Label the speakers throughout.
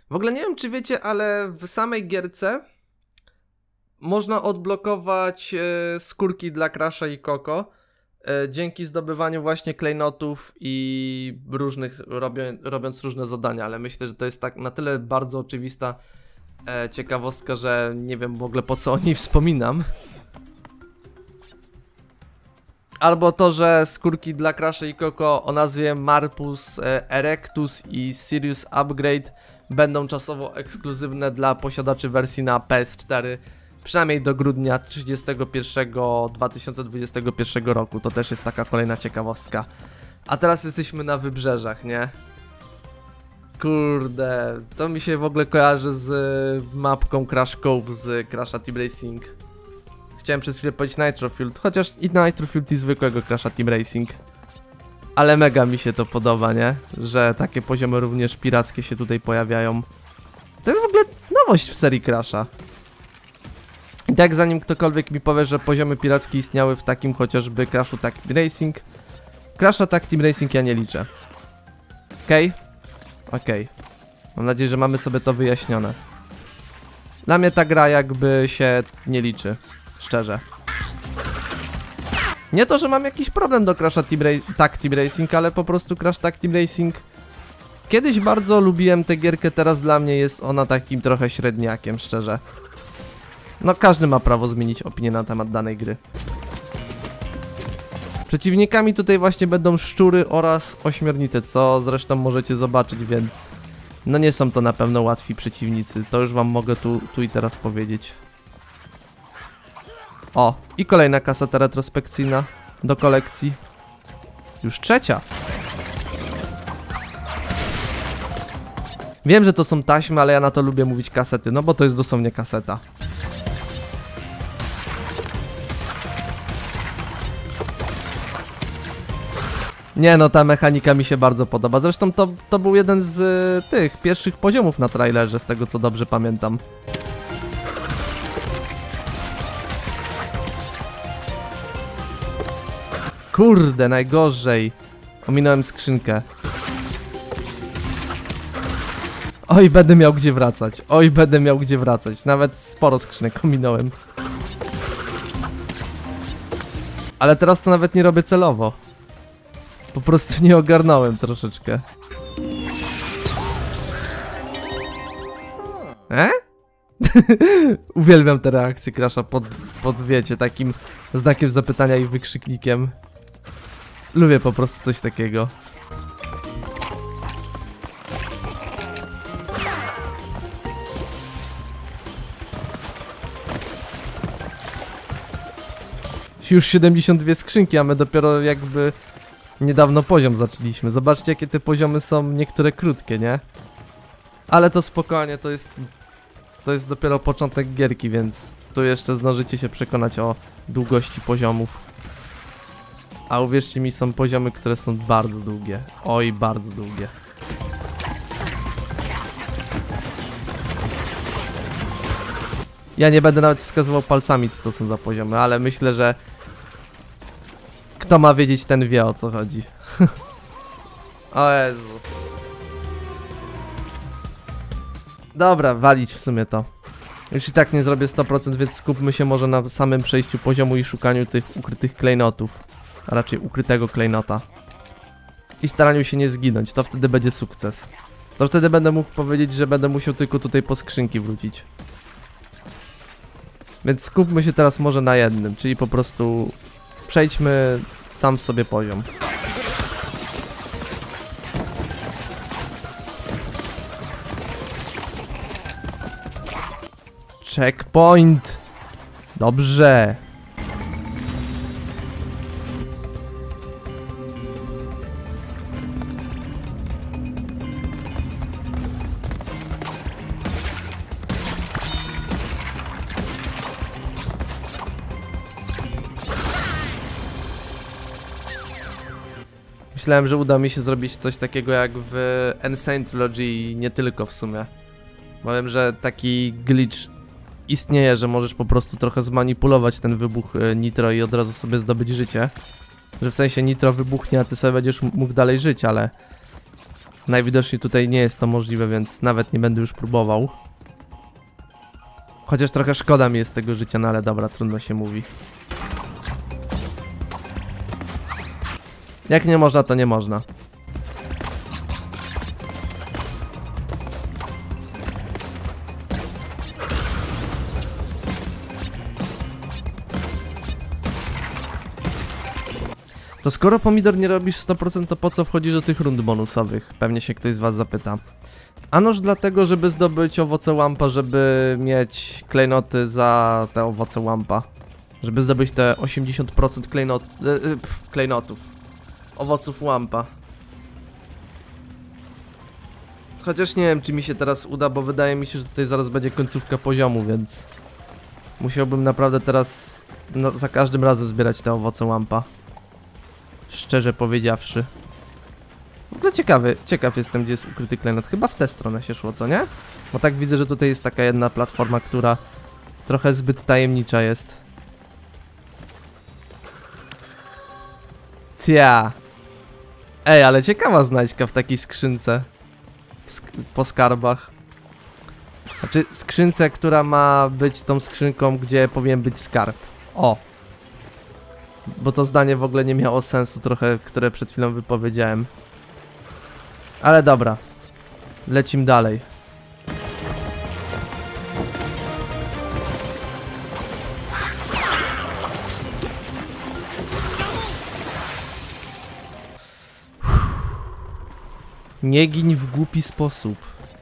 Speaker 1: W ogóle nie wiem, czy wiecie, ale w samej gierce można odblokować skórki dla Crasha i Coco dzięki zdobywaniu właśnie klejnotów i różnych, robiąc różne zadania, ale myślę, że to jest tak na tyle bardzo oczywista ciekawostka, że nie wiem w ogóle po co o niej wspominam. Albo to, że skórki dla Crasha i Coco o nazwie Marpus Erectus i Sirius Upgrade będą czasowo ekskluzywne dla posiadaczy wersji na PS4, przynajmniej do grudnia 31 2021 roku. To też jest taka kolejna ciekawostka. A teraz jesteśmy na wybrzeżach, nie? Kurde, to mi się w ogóle kojarzy z mapką Crash Cove z Crasha Team Racing. Chciałem przez chwilę powiedzieć Nitro Fueled, chociaż i Nitro Fueled i zwykłego Crasha Team Racing. Ale mega mi się to podoba, nie? Że takie poziomy również pirackie się tutaj pojawiają. To jest w ogóle nowość w serii Crasha. I tak zanim ktokolwiek mi powie, że poziomy pirackie istniały w takim chociażby Crashu Tag Team Racing, Crasha Tag Team Racing ja nie liczę. Okej? Okej. Mam nadzieję, że mamy sobie to wyjaśnione. Dla mnie ta gra jakby się nie liczy. Szczerze. Nie to, że mam jakiś problem do Crasha Tag Team Racing, ale po prostu Crash Tag Team Racing kiedyś bardzo lubiłem tę gierkę, teraz dla mnie jest ona takim trochę średniakiem, szczerze. No każdy ma prawo zmienić opinię na temat danej gry. Przeciwnikami tutaj właśnie będą szczury oraz ośmiornice, co zresztą możecie zobaczyć, więc no nie są to na pewno łatwi przeciwnicy, to już wam mogę tu i teraz powiedzieć. O, i kolejna kaseta retrospekcyjna do kolekcji. Już trzecia. Wiem, że to są taśmy, ale ja na to lubię mówić kasety, no bo to jest dosłownie kaseta. Nie no, ta mechanika mi się bardzo podoba. Zresztą to był jeden z tych pierwszych poziomów na trailerze, z tego co dobrze pamiętam. Kurde, najgorzej. Ominąłem skrzynkę. Oj, będę miał gdzie wracać. Oj, będę miał gdzie wracać. Nawet sporo skrzynek ominąłem. Ale teraz to nawet nie robię celowo. Po prostu nie ogarnąłem troszeczkę. Uwielbiam te reakcje Crasha pod wiecie, takim znakiem zapytania i wykrzyknikiem. Lubię po prostu coś takiego. Już 72 skrzynki, a my dopiero jakby niedawno poziom zaczęliśmy. Zobaczcie, jakie te poziomy są niektóre krótkie, nie? Ale to spokojnie, to jest dopiero początek gierki, więc tu jeszcze zdążycie się przekonać o długości poziomów. A uwierzcie mi, są poziomy, które są bardzo długie. Oj, bardzo długie. Ja nie będę nawet wskazywał palcami, co to są za poziomy, ale myślę, że kto ma wiedzieć, ten wie, o co chodzi. O Jezu. Dobra, walić w sumie to. Już i tak nie zrobię 100%, więc skupmy się może na samym przejściu poziomu i szukaniu tych ukrytych klejnotów. A raczej ukrytego klejnota. I staraniu się nie zginąć, to wtedy będzie sukces. To wtedy będę mógł powiedzieć, że będę musiał tylko tutaj po skrzynki wrócić. Więc skupmy się teraz może na jednym, czyli po prostu przejdźmy sam sobie poziom. Checkpoint! Dobrze! Myślałem, że uda mi się zrobić coś takiego jak w Insane Trilogy i nie tylko w sumie. Powiem, że taki glitch istnieje, że możesz po prostu trochę zmanipulować ten wybuch nitro i od razu sobie zdobyć życie. Że w sensie nitro wybuchnie, a ty sobie będziesz mógł dalej żyć, ale Najwidoczniej tutaj nie jest to możliwe, więc nawet nie będę już próbował. Chociaż trochę szkoda mi jest tego życia, no ale dobra, trudno się mówi. Jak nie można, to nie można. To skoro pomidor nie robisz 100%, to po co wchodzisz do tych rund bonusowych? Pewnie się ktoś z was zapyta. Anoż dlatego, żeby zdobyć owoce łampa, żeby mieć klejnoty za te owoce łampa. Żeby zdobyć te 80% klejnotów. Owoców łampa. Chociaż nie wiem, czy mi się teraz uda, bo wydaje mi się, że tutaj zaraz będzie końcówka poziomu, więc... musiałbym naprawdę teraz za każdym razem zbierać te owoce łampa. Szczerze powiedziawszy. W ogóle ciekaw jestem, gdzie jest ukryty klejnot. Chyba w tę stronę się szło, co nie? Bo tak widzę, że tutaj jest taka jedna platforma, która trochę zbyt tajemnicza jest. Tia. Ej, ale ciekawa znajdźka w takiej skrzynce. Po skarbach. Znaczy skrzynce, która ma być tą skrzynką, gdzie powinien być skarb. O! Bo to zdanie w ogóle nie miało sensu trochę, które przed chwilą wypowiedziałem. Ale dobra. Lecimy dalej. Nie gin w głupi sposób.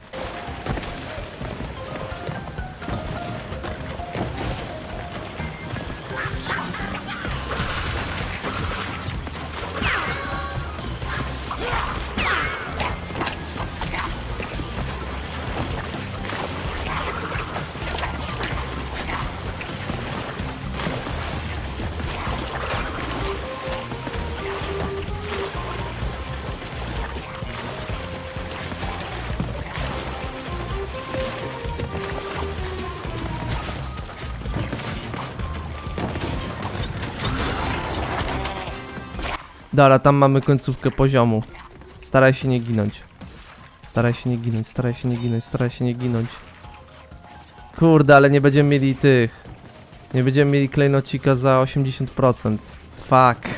Speaker 1: Dobra, tam mamy końcówkę poziomu. Staraj się nie ginąć. Staraj się nie ginąć, staraj się nie ginąć, staraj się nie ginąć. Kurde, ale nie będziemy mieli tych. Nie będziemy mieli klejnocika za 80%. Fuck.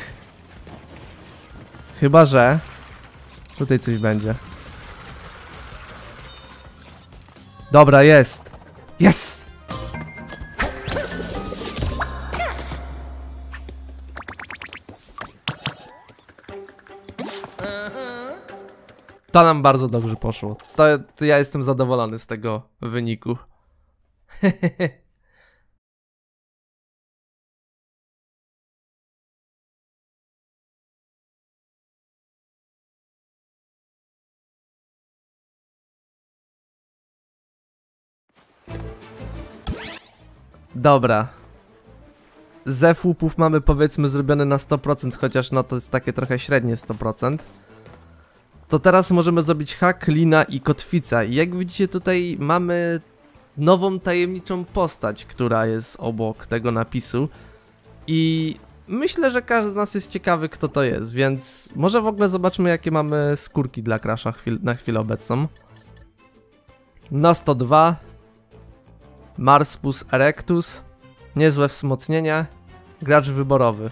Speaker 1: Chyba, że... tutaj coś będzie. Dobra, jest. Yes! To nam bardzo dobrze poszło. To ja jestem zadowolony z tego wyniku. Dobra. Zew łupów mamy powiedzmy zrobione na 100%, chociaż no to jest takie trochę średnie 100%. To teraz możemy zrobić hak, lina i kotwica. I jak widzicie tutaj mamy nową tajemniczą postać, która jest obok tego napisu. I myślę, że każdy z nas jest ciekawy, kto to jest, więc może w ogóle zobaczmy, jakie mamy skórki dla Crasha na chwilę obecną. Na 102 Marspus erectus. Niezłe wzmocnienie. Gracz wyborowy.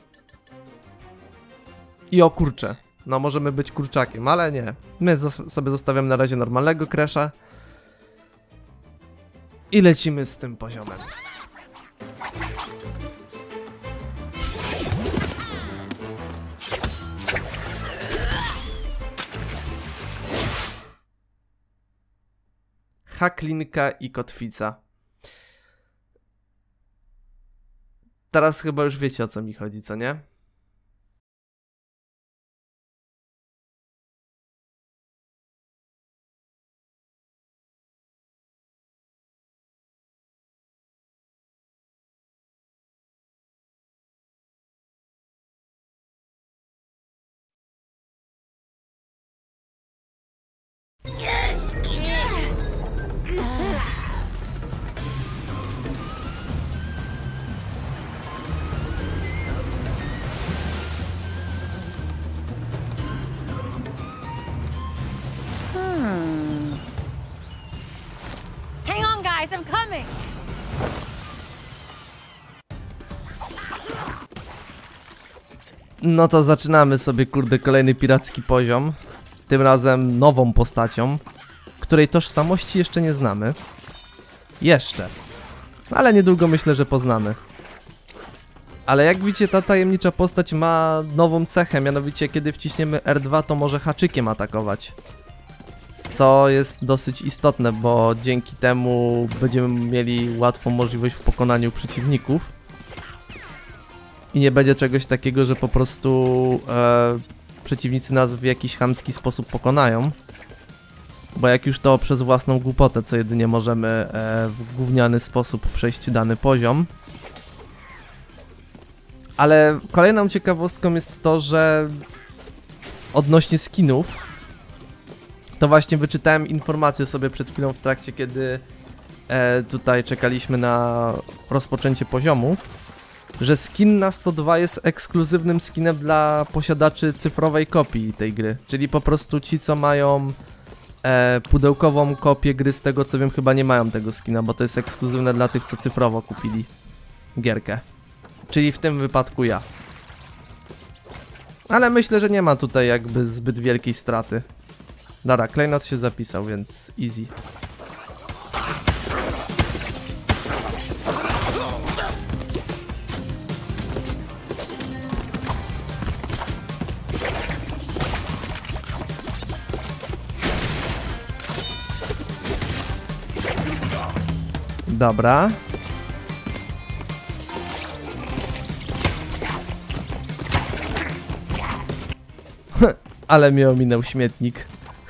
Speaker 1: I o kurczę. No możemy być kurczakiem, ale nie. My sobie zostawiamy na razie normalnego Crasha. I lecimy z tym poziomem. Haklinka i kotwica. Teraz chyba już wiecie, o co mi chodzi, co nie?
Speaker 2: guys, I'm coming.
Speaker 1: No to zaczynamy sobie, kurde, kolejny piracki poziom. Tym razem nową postacią, której tożsamości jeszcze nie znamy. Jeszcze. Ale niedługo myślę, że poznamy. Ale jak widzicie, ta tajemnicza postać ma nową cechę, mianowicie kiedy wciśniemy R2, to może haczykiem atakować. Co jest dosyć istotne, bo dzięki temu będziemy mieli łatwą możliwość w pokonaniu przeciwników. I nie będzie czegoś takiego, że po prostu przeciwnicy nas w jakiś chamski sposób pokonają. Bo jak już to przez własną głupotę, co jedynie możemy w gówniany sposób przejść dany poziom. Ale kolejną ciekawostką jest to, że odnośnie skinów, to właśnie wyczytałem informację sobie przed chwilą w trakcie, kiedy tutaj czekaliśmy na rozpoczęcie poziomu, że skin na 102 jest ekskluzywnym skinem dla posiadaczy cyfrowej kopii tej gry. Czyli po prostu ci, co mają pudełkową kopię gry, z tego co wiem, chyba nie mają tego skina, bo to jest ekskluzywne dla tych, co cyfrowo kupili gierkę. Czyli w tym wypadku ja. Ale myślę, że nie ma tutaj jakby zbyt wielkiej straty. Dobra, klejnot się zapisał, więc easy. Dobra. Ale mnie ominął śmietnik.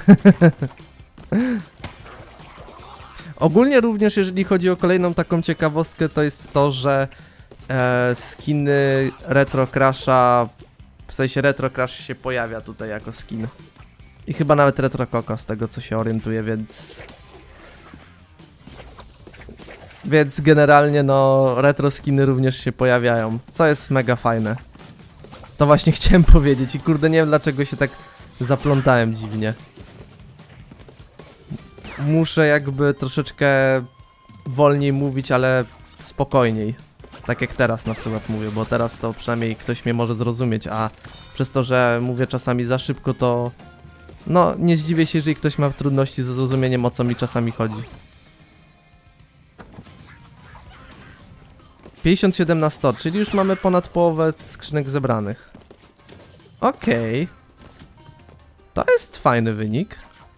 Speaker 1: Ogólnie również, jeżeli chodzi o kolejną taką ciekawostkę, to jest to, że skiny Retro Crasha, w sensie Retro Crash się pojawia tutaj jako skin. I chyba nawet Retro Coco, z tego co się orientuję, więc generalnie no retro skiny również się pojawiają, co jest mega fajne. To właśnie chciałem powiedzieć i kurde nie wiem dlaczego się tak zaplątałem dziwnie. Muszę jakby troszeczkę wolniej mówić, ale spokojniej. Tak jak teraz na przykład mówię, bo teraz to przynajmniej ktoś mnie może zrozumieć, a przez to, że mówię czasami za szybko, to no nie zdziwię się, jeżeli ktoś ma trudności ze zrozumieniem, o co mi czasami chodzi. 57 na 100, czyli już mamy ponad połowę skrzynek zebranych. Okej. To jest fajny wynik.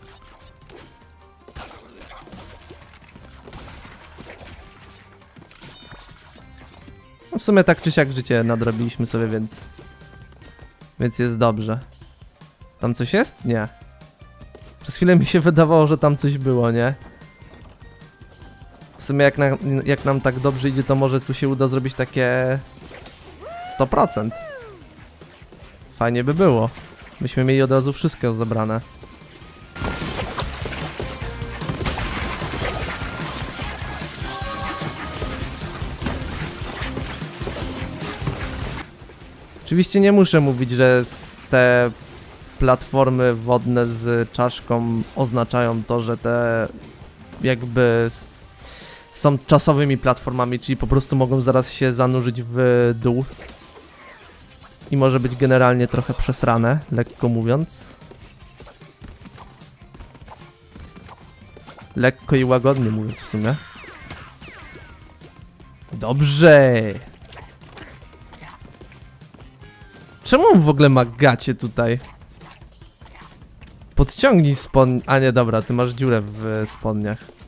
Speaker 1: No w sumie tak czy siak życie nadrobiliśmy sobie, więc jest dobrze. Tam coś jest? Nie. Przez chwilę mi się wydawało, że tam coś było, nie? W sumie jak nam tak dobrze idzie, to może tu się uda zrobić takie 100%. Fajnie by było. Byśmy mieli od razu wszystko zebrane. Oczywiście nie muszę mówić, że te platformy wodne z czaszką oznaczają to, że te jakby są czasowymi platformami, czyli po prostu mogą zaraz się zanurzyć w dół. I może być generalnie trochę przesrane, lekko mówiąc. Lekko i łagodnie mówiąc w sumie. Dobrze! Czemu on w ogóle ma gacie tutaj? Podciągnij spodnie. A nie, dobra, ty masz dziurę w spodniach.